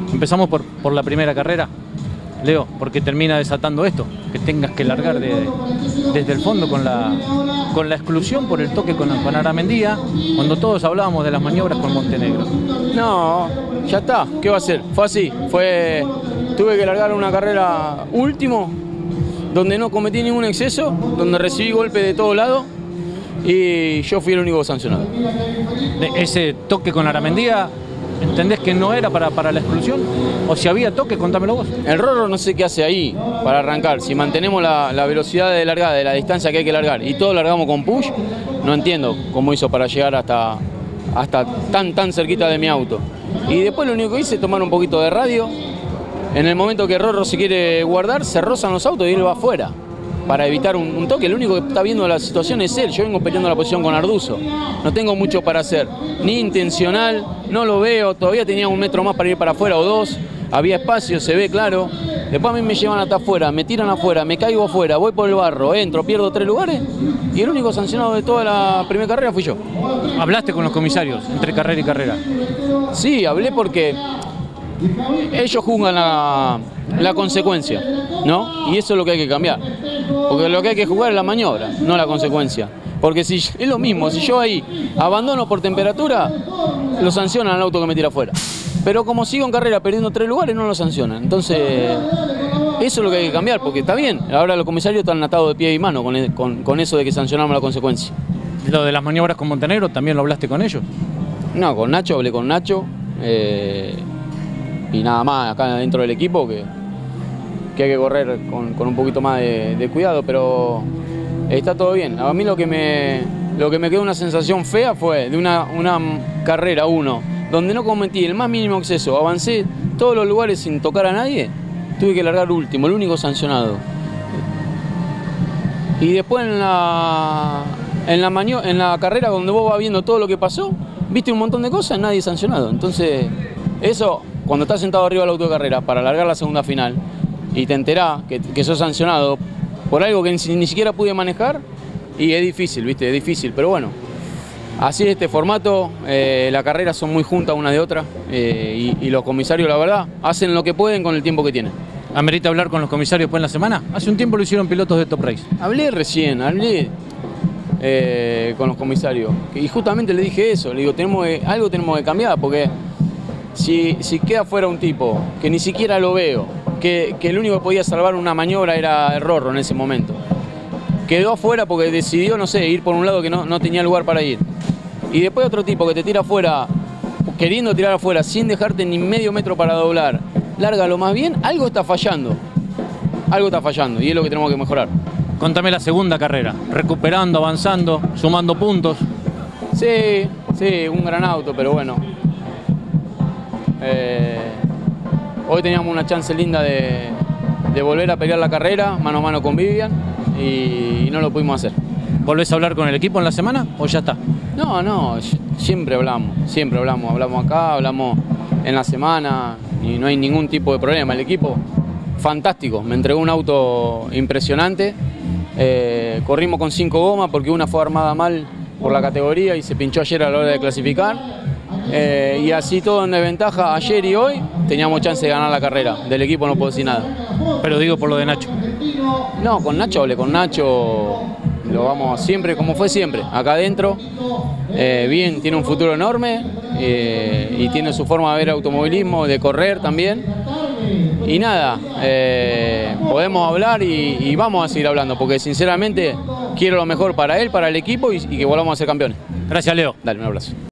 Empezamos por la primera carrera, Leo, porque termina desatando esto, que tengas que largar desde el fondo con la exclusión por el toque con Aramendía, cuando todos hablábamos de las maniobras con Montenegro. No, ya está, ¿qué va a hacer? Fue así, tuve que largar una carrera último, donde no cometí ningún exceso, donde recibí golpe de todos lados y yo fui el único sancionado. Ese toque con Aramendía, ¿entendés que no era para la exclusión? O si había toque, contámelo vos. El Rorro no sé qué hace ahí para arrancar. Si mantenemos la velocidad de largada, de la distancia que hay que largar, y todos largamos con push, no entiendo cómo hizo para llegar hasta tan cerquita de mi auto. Y después lo único que hice es tomar un poquito de radio. En el momento que Rorro se quiere guardar, se rozan los autos y él va afuera para evitar un toque. El único que está viendo la situación es él. Yo vengo peleando la posición con Arduzo. No tengo mucho para hacer, ni intencional, no lo veo. Todavía tenía 1 metro más para ir para afuera o 2. Había espacio, se ve claro. Después a mí me llevan hasta afuera, me tiran afuera, me caigo afuera, voy por el barro, entro, pierdo 3 lugares y el único sancionado de toda la primera carrera fui yo. ¿Hablaste con los comisarios entre carrera y carrera? Sí, hablé porque ellos juzgan la consecuencia, ¿no? Y eso es lo que hay que cambiar. Porque lo que hay que jugar es la maniobra, no la consecuencia. Porque si es lo mismo, si yo ahí abandono por temperatura, lo sancionan al auto que me tira afuera. Pero como sigo en carrera perdiendo 3 lugares, no lo sancionan. Entonces, eso es lo que hay que cambiar, porque está bien. Ahora los comisarios están atados de pie y mano con eso de que sancionamos la consecuencia. ¿Lo de las maniobras con Montenegro también lo hablaste con ellos? No, con Nacho, hablé con Nacho. Y nada más acá dentro del equipo que hay que correr con un poquito más de cuidado, pero está todo bien. A mí lo que me quedó una sensación fea fue de una carrera 1, donde no cometí el más mínimo exceso, avancé todos los lugares sin tocar a nadie, tuve que largar último, el único sancionado. Y después en la carrera donde vos vas viendo todo lo que pasó, viste un montón de cosas, nadie sancionado. Entonces, eso, cuando estás sentado arriba del auto de carrera para largar la segunda final y te enterás que sos sancionado por algo que ni siquiera pude manejar, y es difícil, ¿viste? Es difícil, pero bueno, así es este formato. Las carreras son muy juntas una de otra y los comisarios, la verdad, hacen lo que pueden con el tiempo que tienen. ¿Amerita hablar con los comisarios después en la semana? Hace un tiempo lo hicieron pilotos de Top Race. Hablé con los comisarios y justamente le dije eso, le digo, algo tenemos que cambiar, porque si queda fuera un tipo que ni siquiera lo veo, que el único que podía salvar una maniobra era el Rorro en ese momento, quedó afuera porque decidió, no sé, ir por un lado que no tenía lugar para ir, y después otro tipo que te tira afuera, queriendo tirar afuera sin dejarte ni medio metro para doblar, lárgalo más bien, algo está fallando y es lo que tenemos que mejorar. Contame la segunda carrera, recuperando, avanzando, sumando puntos. Sí, un gran auto, pero bueno. Hoy teníamos una chance linda de volver a pelear la carrera, mano a mano con Vivian, y no lo pudimos hacer. ¿Volvés a hablar con el equipo en la semana o ya está? No, siempre hablamos acá, hablamos en la semana y no hay ningún tipo de problema. El equipo, fantástico, me entregó un auto impresionante. Corrimos con 5 gomas porque una fue armada mal por la categoría y se pinchó ayer a la hora de clasificar. Y así todo en desventaja, ayer y hoy teníamos chance de ganar la carrera. Del equipo no puedo decir nada. Pero digo por lo de Nacho. No, con Nacho hablé, con Nacho lo vamos siempre, como fue siempre, acá adentro. Bien, tiene un futuro enorme y tiene su forma de ver automovilismo, de correr también. Y nada, podemos hablar y vamos a seguir hablando, porque sinceramente quiero lo mejor para él, para el equipo y que volvamos a ser campeones. Gracias, Leo. Dale, un abrazo.